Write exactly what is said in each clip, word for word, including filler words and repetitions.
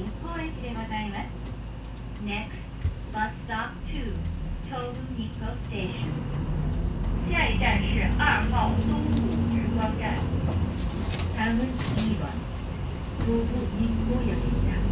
日光駅でございます。Next, bus stop two, Tobu Nikko Station. 下一站是二号东武日光站。다음은 이 번, 도부 nikko역입니다.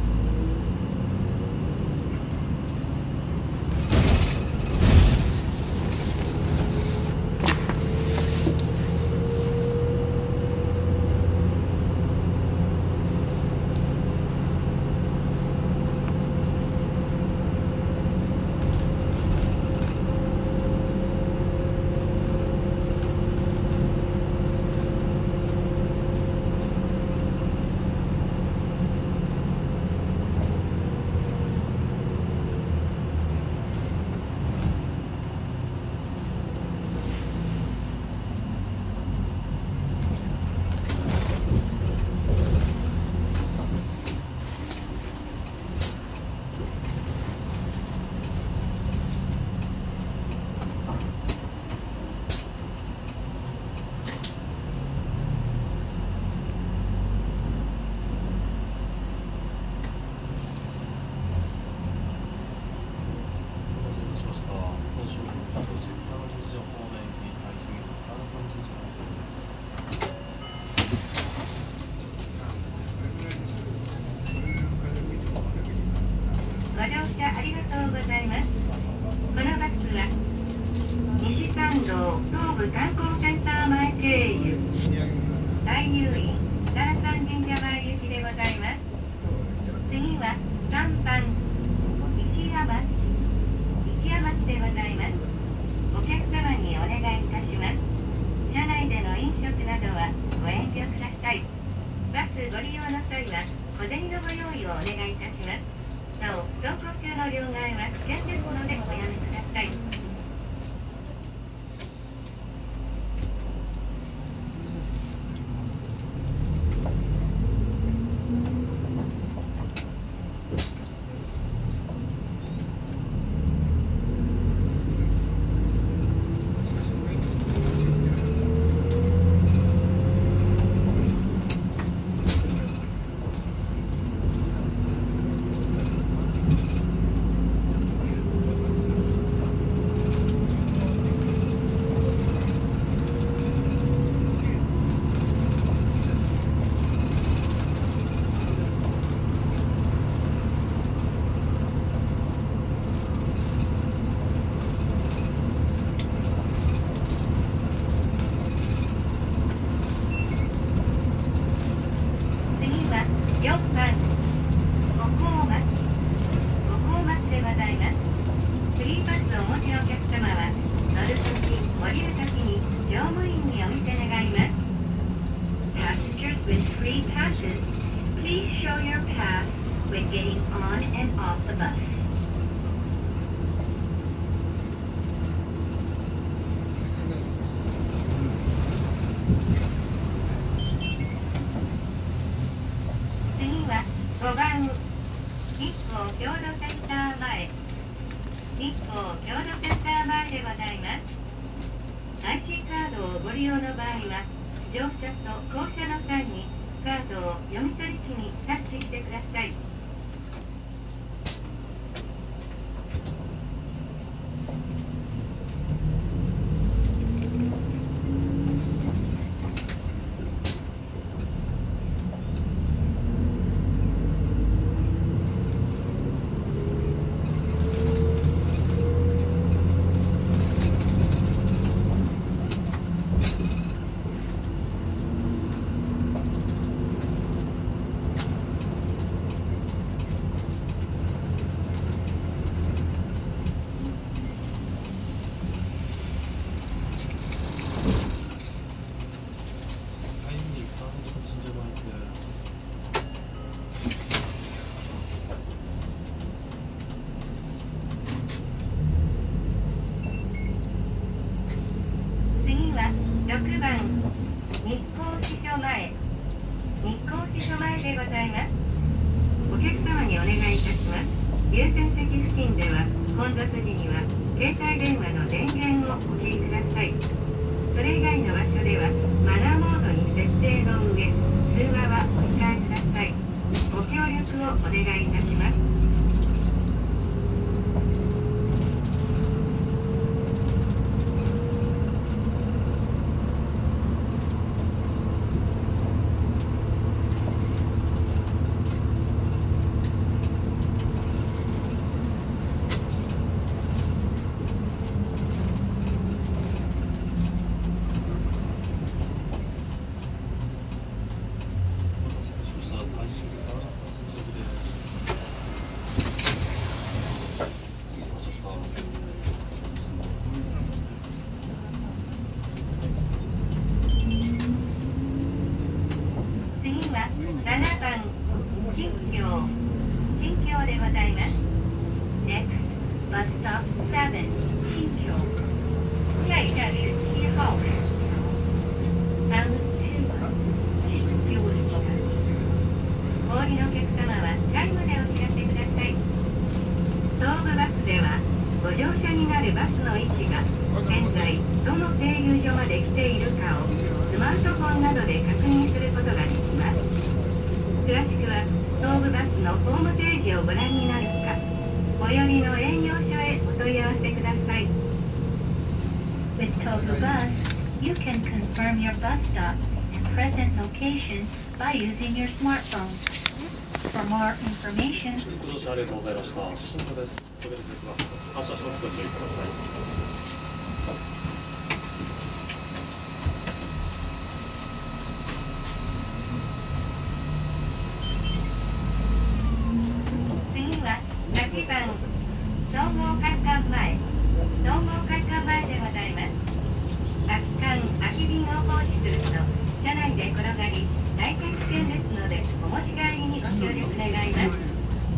ご乗車ありがとうございます。このバスは西参道東武観光センター前経由大入院奈良山神社前行きでございます。次はさんばん石山石山市でございます。お客様にお願いいたします。車内での飲食などはご遠慮ください。バスご利用の際は小銭のご用意をお願いいたします。なお、走行中の両替は危険ですのでおやめください。よんばん五甲松五甲松でございます。フリーパスをお持ちのお客様は乗るとき降りるときに乗務員にお見せ願います。 Passengers with free passes, please show your pass when getting on and off the bus. ごばん日光郷土センター前日光郷土センター前でございます。 アイシー カードをご利用の場合は乗車と降車の際にカードを読み取り機にタッチしてください。ろくばん日光支所前日光支所前でございます。お客様にお願いいたします。優先席付近では混雑時には携帯電話の電源をお切りください。それ以外の場所ではマナーモードに設定の上通話はお控えください。ご協力をお願いいたします。ななばん、新京、新京でございます。Next, bus stop seven, 新京。下一站是七号线。三新京です。お降りのお客様はチャイムでお知らせください。東武バスでは、ご乗車になるバスの位置が現在どの停留所まで来ているかをスマートフォンなどで確認することができます。詳しくは東武バスのホームページをご覧になるか、最寄りの営業所へお問い合わせください。With Tobu Bus, you can confirm your bus stop and present location by using your smartphone. For more information, ご乗車ありがとうございました。新京です。トベルゼバス発車します。ご注意ください。 はちばん、総合会館前、総合会館前でございます。空き缶、空き瓶を放置すると車内で転がり大変危険ですので、お持ち帰りにご協力願います。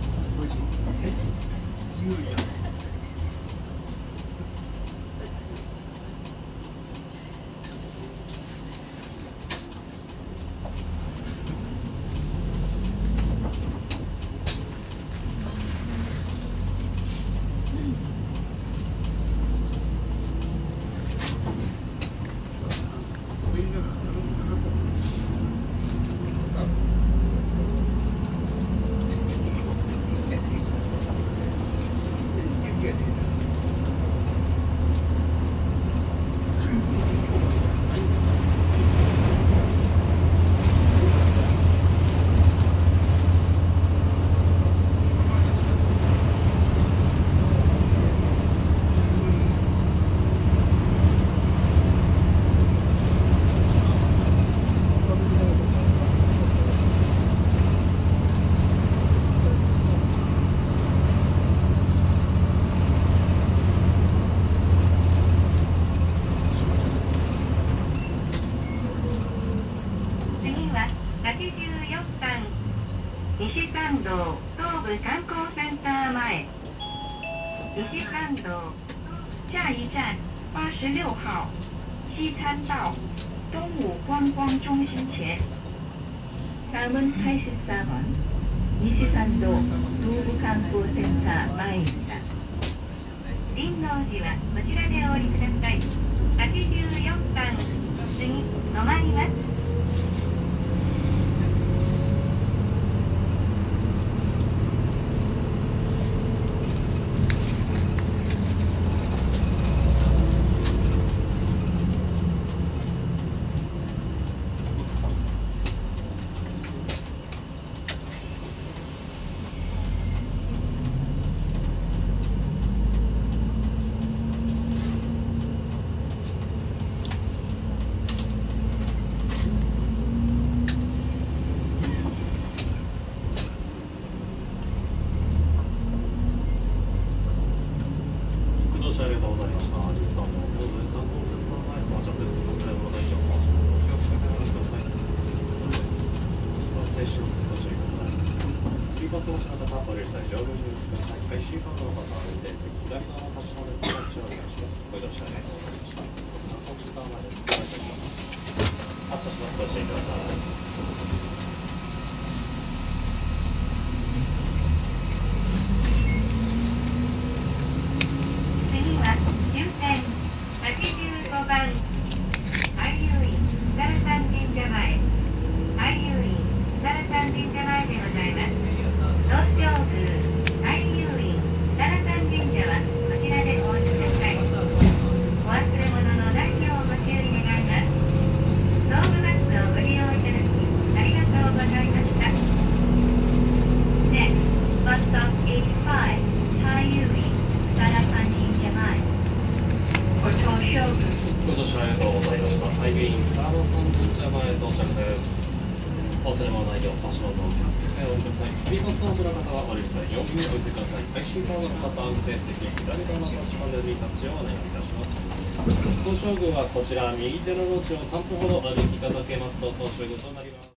西参道東武観光センター前。西参道下一站八十六号西参道东武观光中心前。다음은 팔십사 번西参道東武観光センター前입니다。林道寺はこちらでお降りください。はちじゅうよんばん次止まります。 ありがとうございました。リスさんの東武観光センター前到着です。バスでご来場お気をつけてお待ちください。バス停止です。ご注意ください。キーパスをお持ちの方、お降り際上手にお付けください。開始カードの方、運転席左側の立ちまでお待ちをお願いします。ご乗車ありがとうございました。観光センター前です。発車します。ご注意ください。はちじゅうごばん愛遊院サルサン神社前愛遊院サルサン神社前でございます。 どうぞお気をつけてお降りください。スピードスタートの方はお降り際にお見お寄せください。配信側の方は運転席左側のタッチパネルにタッチをお願いいたします。東照宮はこちら右手の路地をさん歩ほどお歩きいただけますと東照宮となります。